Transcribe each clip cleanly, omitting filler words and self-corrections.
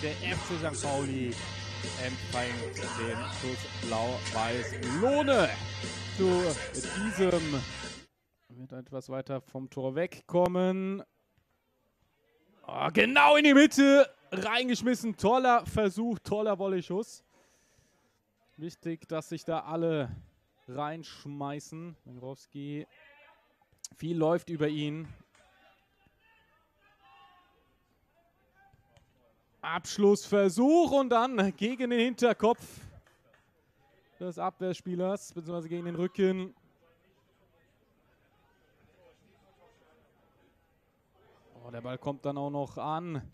Der FC St. Pauli empfängt den Schuss Blau-Weiß Lohne. Zu diesem wird etwas weiter vom Tor wegkommen. Oh, genau in die Mitte reingeschmissen. Toller Versuch, toller Volleyschuss. Wichtig, dass sich da alle reinschmeißen. Węgrowski, viel läuft über ihn. Abschlussversuch und dann gegen den Hinterkopf des Abwehrspielers, beziehungsweise gegen den Rücken. Oh, der Ball kommt dann auch noch an.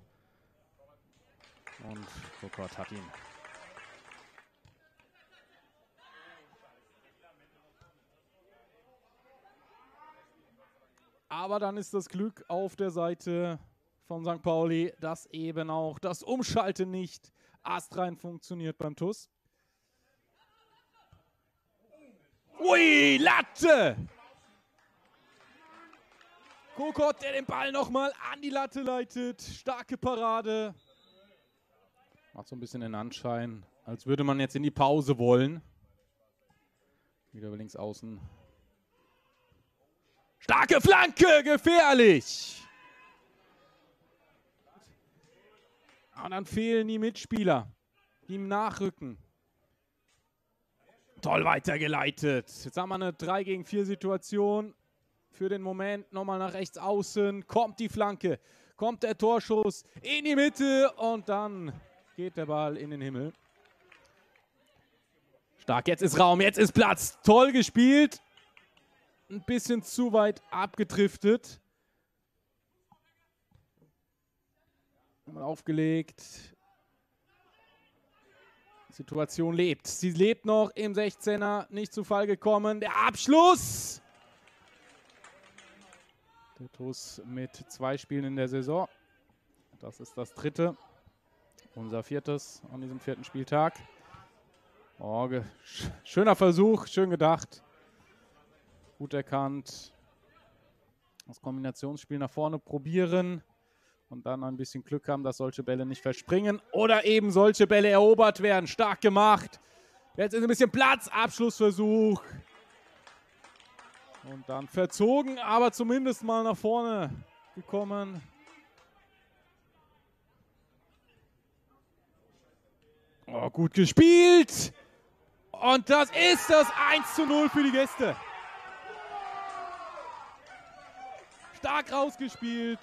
Und Kokot hat ihn. Aber dann ist das Glück auf der Seite von St. Pauli, dass eben auch das Umschalten nicht astrein funktioniert beim TuS. Ui, Latte! Kokot, der den Ball nochmal an die Latte leitet. Starke Parade. Macht so ein bisschen den Anschein, als würde man jetzt in die Pause wollen. Wieder über links außen. Starke Flanke, gefährlich! Und dann fehlen die Mitspieler, die ihm nachrücken. Toll weitergeleitet. Jetzt haben wir eine 3 gegen 4 Situation. Für den Moment nochmal nach rechts außen. Kommt die Flanke, kommt der Torschuss in die Mitte und dann geht der Ball in den Himmel. Stark, jetzt ist Raum, jetzt ist Platz. Toll gespielt. Ein bisschen zu weit abgedriftet. Mal aufgelegt. Die Situation lebt. Sie lebt noch im 16er. Nicht zu Fall gekommen. Der Abschluss. Der TuS mit 2 Spielen in der Saison. Das ist das 3. Unser 4. an diesem 4. Spieltag. Oh, schöner Versuch. Schön gedacht. Gut erkannt. Das Kombinationsspiel nach vorne probieren. Und dann ein bisschen Glück haben, dass solche Bälle nicht verspringen. Oder eben solche Bälle erobert werden. Stark gemacht. Jetzt ist ein bisschen Platz. Abschlussversuch. Und dann verzogen, aber zumindest mal nach vorne gekommen. Oh, gut gespielt. Und das ist das 1:0 für die Gäste. Stark rausgespielt.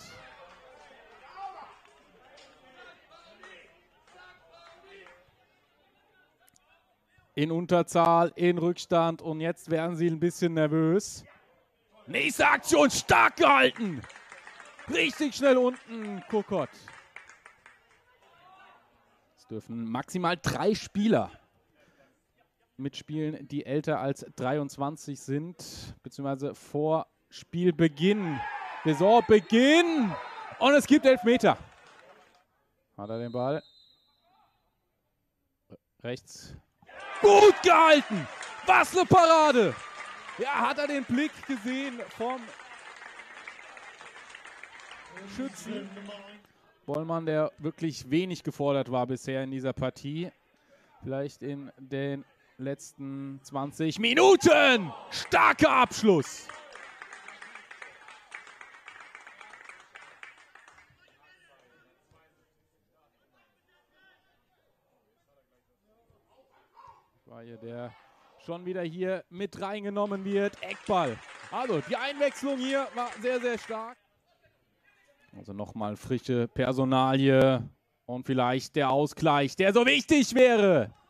In Unterzahl, in Rückstand und jetzt werden sie ein bisschen nervös. Nächste Aktion, stark gehalten. Richtig schnell unten, Kokot. Es dürfen maximal 3 Spieler mitspielen, die älter als 23 sind, beziehungsweise vor Spielbeginn, Saisonbeginn. Und es gibt Elfmeter. Hat er den Ball? Rechts. Gut gehalten! Was eine Parade! Ja, hat er den Blick gesehen vom Schützen. Bollmann, der wirklich wenig gefordert war bisher in dieser Partie. Vielleicht in den letzten 20 Minuten. Starker Abschluss. War hier der schon wieder hier mit reingenommen wird. Eckball. Also die Einwechslung hier war sehr, sehr stark. Also nochmal frische Personalie und vielleicht der Ausgleich, der so wichtig wäre.